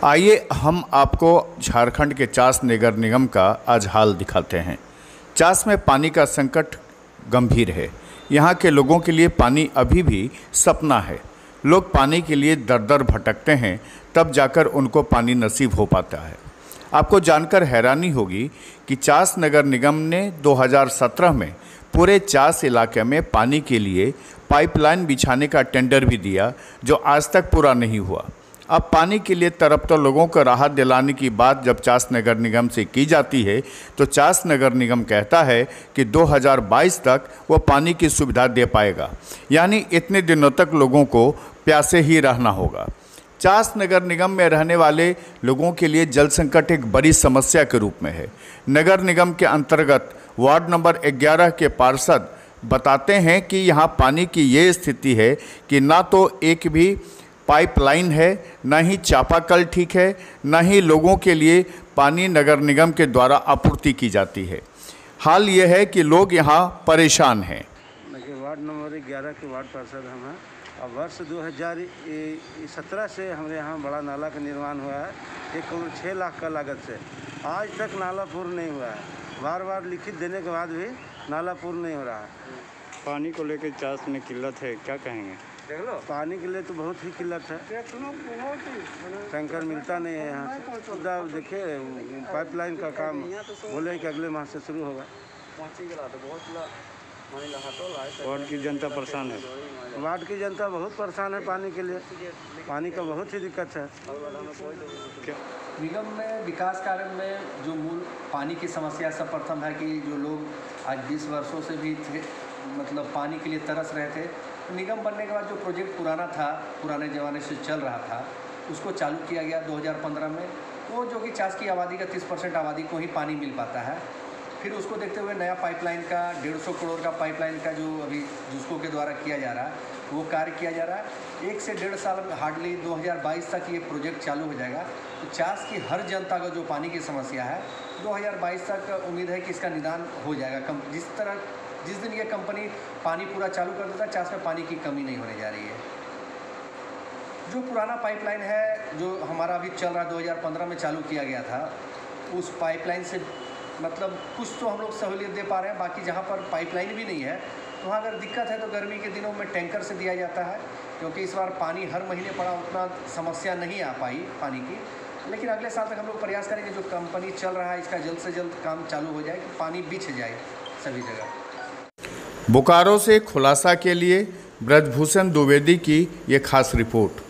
आइए हम आपको झारखंड के चास नगर निगम का आज हाल दिखाते हैं। चास में पानी का संकट गंभीर है। यहाँ के लोगों के लिए पानी अभी भी सपना है। लोग पानी के लिए दर दर भटकते हैं, तब जाकर उनको पानी नसीब हो पाता है। आपको जानकर हैरानी होगी कि चास नगर निगम ने 2017 में पूरे चास इलाके में पानी के लिए पाइपलाइन बिछाने का टेंडर भी दिया, जो आज तक पूरा नहीं हुआ। अब पानी के लिए तड़पते लोगों को राहत दिलाने की बात जब चास नगर निगम से की जाती है, तो चास नगर निगम कहता है कि 2022 तक वो पानी की सुविधा दे पाएगा, यानी इतने दिनों तक लोगों को प्यासे ही रहना होगा। चास नगर निगम में रहने वाले लोगों के लिए जल संकट एक बड़ी समस्या के रूप में है। नगर निगम के अंतर्गत वार्ड नंबर 11 के पार्षद बताते हैं कि यहाँ पानी की ये स्थिति है कि ना तो एक भी पाइपलाइन है, ना ही चापाकल ठीक है, ना ही लोगों के लिए पानी नगर निगम के द्वारा आपूर्ति की जाती है। हाल ये है कि लोग यहाँ परेशान हैं। वार्ड नंबर 11 के वार्ड पार्षद हम हैं। अब वर्ष 2017 से हमारे यहाँ बड़ा नाला का निर्माण हुआ है, 1.6 लाख का लागत से। आज तक नाला पूर्ण नहीं हुआ है। बार बार लिखित देने के बाद भी नाला पूर्ण नहीं हो रहा है। पानी को लेकर चास में किल्लत है, क्या कहेंगे? देख लो, पानी के लिए तो बहुत ही किल्लत है। टैंकर मिलता नहीं है यहाँ से। खुदा देखिए, पाइपलाइन का काम बोले कि अगले माह से शुरू होगा। वार्ड की जनता परेशान है। वार्ड की जनता बहुत परेशान है पानी के लिए। पानी का बहुत ही दिक्कत है। निगम में विकास कार्य में जो मूल पानी की समस्या सर्वप्रथम है कि जो लोग आज 20 वर्षों से भी मतलब पानी के लिए तरस रहे थे। निगम बनने के बाद जो प्रोजेक्ट पुराना था, पुराने ज़माने से चल रहा था, उसको चालू किया गया 2015 में। वो जो कि चास की आबादी का 30% आबादी को ही पानी मिल पाता है। फिर उसको देखते हुए नया पाइपलाइन का 150 करोड़ का पाइपलाइन का जो अभी जुस्को के द्वारा किया जा रहा है, वो कार्य किया जा रहा है। 1 से 1.5 साल हार्डली 2022 तक ये प्रोजेक्ट चालू हो जाएगा। तो चास की हर जनता का जो पानी की समस्या है, 2022 तक उम्मीद है कि इसका निदान हो जाएगा। जिस दिन ये कंपनी पानी पूरा चालू कर देता है, चास में पानी की कमी नहीं होने जा रही है। जो पुराना पाइपलाइन है, जो हमारा अभी चल रहा है, 2015 में चालू किया गया था, उस पाइपलाइन से मतलब कुछ तो हम लोग सहूलियत दे पा रहे हैं। बाकी जहाँ पर पाइपलाइन भी नहीं है, तो वहाँ अगर दिक्कत है तो गर्मी के दिनों में टैंकर से दिया जाता है, क्योंकि इस बार पानी हर महीने पड़ा, उतना समस्या नहीं आ पाई पानी की। लेकिन अगले साल तक हम लोग प्रयास करेंगे, जो कंपनी चल रहा है इसका जल्द से जल्द काम चालू हो जाए कि पानी बिछ जाए सभी जगह। बोकारो से खुलासा के लिए ब्रजभूषण द्विवेदी की ये खास रिपोर्ट।